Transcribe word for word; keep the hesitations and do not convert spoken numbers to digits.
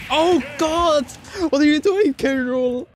Oh God! What are you doing, K. Rool?